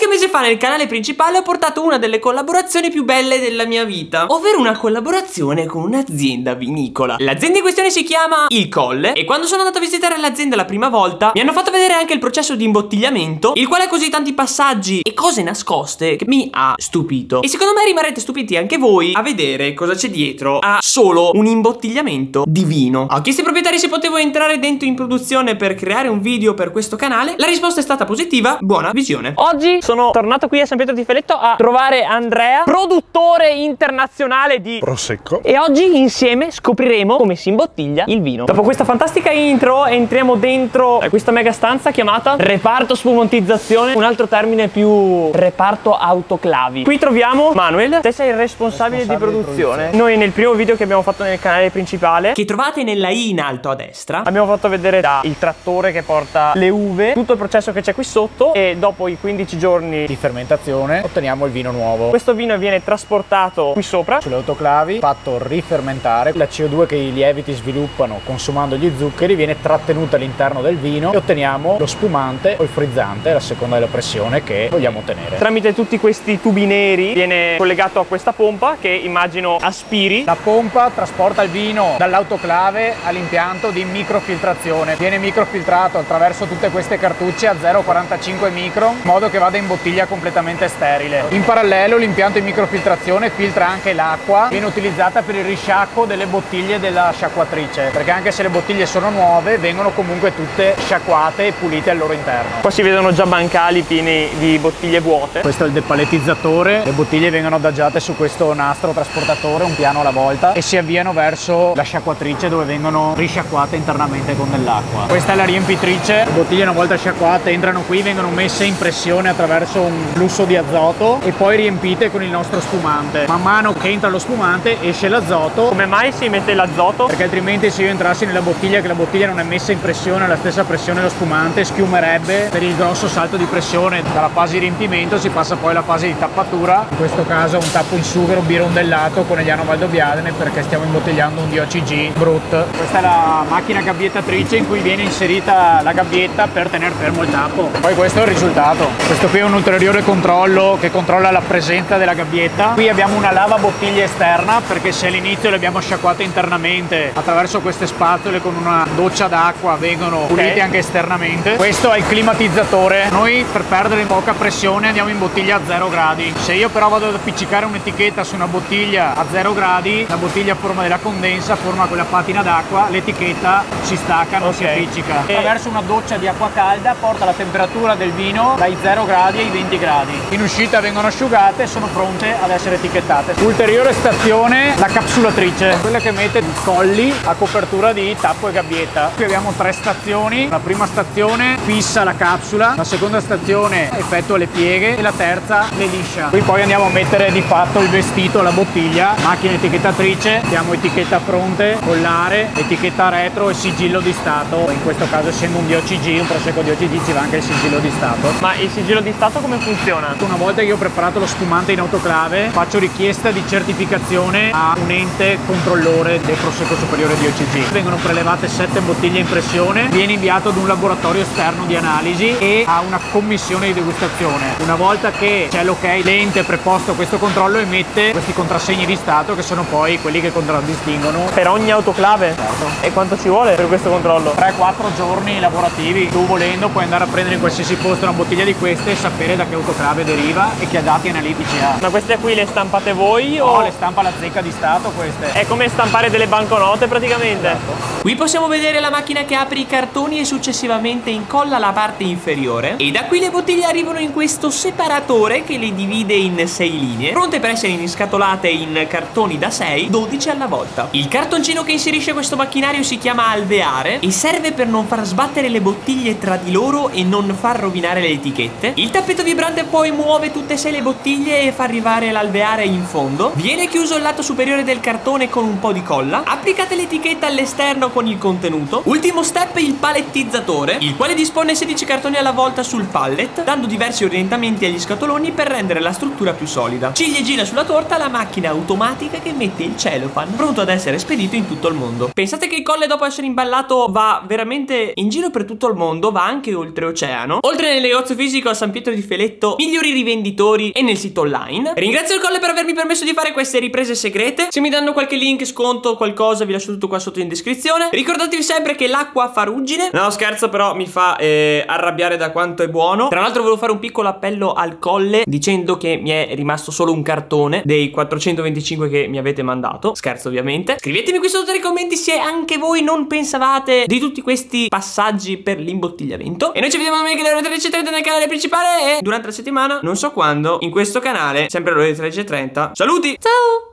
mese fa nel canale principale ho portato una delle collaborazioni più belle della mia vita, ovvero una collaborazione con un'azienda vinicola. L'azienda in questione si chiama Il Colle e quando sono andato a visitare l'azienda la prima volta mi hanno fatto vedere anche il processo di imbottigliamento, il quale ha così tanti passaggi e cose nascoste che mi ha stupito. E secondo me rimarrete stupiti anche voi a vedere cosa c'è dietro a solo un imbottigliamento di vino. Ho chiesto ai proprietari se potevo entrare dentro in produzione per creare un video per questo canale. La risposta è stata positiva. Buona visione. Oggi sono tornato qui a San Pietro di Feletto a trovare Andrea, produttore internazionale di Prosecco, e oggi insieme scopriremo come si imbottiglia il vino. Dopo questa fantastica intro entriamo dentro questa mega stanza chiamata reparto spumontizzazione, un altro termine più reparto autoclavi. Qui troviamo Manuel, te sei il responsabile di produzione. Noi nel primo video che abbiamo fatto nel canale principale, che trovate nella I in alto a destra, abbiamo fatto vedere il trattore che porta le uve, tutto il processo che c'è qui sotto, e dopo i 15 giorni di fermentazione otteniamo il vino nuovo. questo vino viene trasportato qui sopra Sulle autoclavi, fatto rifermentare, la CO2 che i lieviti sviluppano consumando gli zuccheri viene trattenuta all'interno del vino e otteniamo lo spumante o il frizzante a seconda della pressione che vogliamo ottenere. tramite tutti questi tubi neri. Viene collegato a questa pompa che immagino aspiri. La pompa trasporta il vino dall'autoclave all'impianto di microfiltrazione. Viene microfiltrato attraverso tutte queste cartucce a 0,45 micron, in modo che vada in bottiglia completamente sterile. In parallelo l'impianto di microfiltrazione filtra anche l'acqua, viene utilizzata per il risciacquo delle bottiglie della sciacquatrice, perché anche se le bottiglie sono nuove vengono comunque tutte sciacquate e pulite al loro interno. Qua si vedono già bancali pieni di bottiglie vuote. Questo è il depaletizzatore, le bottiglie vengono adagiate su questo nastro trasportatore, un piano alla volta, e si avviano verso la sciacquatrice dove vengono risciacquate internamente con dell'acqua. Questa è la riempitrice, le bottiglie una volta sciacquate entrano qui, vengono messe in pressione attraverso un flusso di azoto e poi riempite con il nostro spumante. Man mano che entra lo spumante esce l'azoto. Come mai si mette l'azoto? Perché altrimenti se io entrassi nella bottiglia, che la bottiglia non è messa in pressione alla stessa pressione dello spumante, schiumerebbe per il grosso salto di pressione. Dalla fase di riempimento si passa poi alla fase di tappatura, in questo caso un tappo in sughero birondellato Conegliano Valdobbiadene, perché stiamo imbottigliando un DOCG Brut. Questa è la macchina gabbiettatrice in cui viene inserita la gabbietta per tenere fermo il tappo. Poi questo è il risultato. Questo qui è un ulteriore controllo che controlla la presenza della gabbietta. Qui abbiamo una lava bottiglie esterna, perché se all'inizio le abbiamo sciacquate internamente attraverso queste spazzole con una doccia d'acqua vengono pulite anche esternamente. Questo è il climatizzatore. Noi per perdere poca pressione andiamo in bottiglia a 0 gradi. Se io però vado ad appiccicare un'etichetta su una bottiglia a 0 gradi, la bottiglia a forma della condensa forma quella patina d'acqua, l'etichetta si stacca, non si appiccica. Attraverso una doccia di acqua calda porta la temperatura del vino dai 0 gradi ai 20 gradi. In uscita vengono asciugate e sono pronte ad essere etichettate. Ulteriore stazione, la capsulatrice, quella che mette i colli a copertura di tappo e gabbietta. Qui abbiamo 3 stazioni. La prima stazione fissa la capsula, la seconda stazione effettua le pieghe e la terza le liscia. Qui poi andiamo a mettere di fatto il vestito alla bottiglia, macchina etichettatrice, abbiamo etichetta fronte, collare, etichetta retro e sigillo di stato. In questo caso, essendo un DOCG, un Prosecco DOCG, ci va anche il sigillo di stato. Ma il sigillo di stato come funziona? Una volta che io ho preparato lo spumante in autoclave, faccio richiesta di certificazione a un ente controllore del Prosecco Superiore DOCG. Vengono prelevate 7 bottiglie in pressione, viene inviato ad un laboratorio esterno di analisi e a una commissione di degustazione. Una volta che c'è l'ok, l'ente preposto a questo controllo emette questi contrassegni di stato, che sono poi quelli che contraddistinguono Per ogni autoclave? Certo. E quanto ci vuole per questo controllo? 3-4 giorni lavorativi. Tu volendo puoi andare a prendere in qualsiasi posto una bottiglia di queste e sapere da che autoclave deriva e che dati analitici ha. Ma queste qui le stampate voi No, o le stampa la zecca di stato queste. è come stampare delle banconote praticamente? Esatto. Qui possiamo vedere la macchina che apre i cartoni e successivamente incolla la parte inferiore, e da qui le bottiglie arrivano in questo separatore che le divide in 6 linee, pronte per essere inscatolate in cartoni da 6, 12 alla volta. Il cartoncino che inserisce questo macchinario si chiama alveare e serve per non far sbattere le bottiglie tra di loro e non far rovinare le etichette. Il tappeto vibrante poi muove tutte e 6 le bottiglie e fa arrivare l'alveare in fondo. Viene chiuso il lato superiore del cartone con un po' di colla. Applicate l'etichetta all'esterno con il contenuto. Ultimo step, il palettizzatore, il quale dispone 16 cartoni alla volta sul pallet, dando diversi orientamenti agli scatoloni per rendere la struttura più solida. Ciliegina sulla torta la macchina automatica che mette il cellophane, pronto ad essere spedito in tutto il mondo. Pensate che il Colle, dopo essere imballato, va veramente in giro per tutto il mondo, va anche oltreoceano. Oltre nel negozio fisico a San Pietro di Feletto, migliori rivenditori e nel sito online. Ringrazio il Colle per avermi permesso di fare queste riprese segrete. Se mi danno qualche link, sconto, qualcosa, vi lascio tutto qua sotto in descrizione. Ricordatevi sempre che l'acqua fa ruggine. No, scherzo, però mi fa arrabbiare da quanto è buono. Tra l'altro volevo fare un piccolo appello al Colle dicendo che mi è rimasto solo un cartone dei 425 che mi avete mandato. Scherzo, ovviamente. Scrivetemi qui sotto nei commenti se anche voi non pensavate di tutti questi passaggi per l'imbottigliamento. E noi ci vediamo domenica alle ore 13:30 nel canale principale e durante la settimana, non so quando, in questo canale, sempre alle ore 13:30. Saluti! Ciao!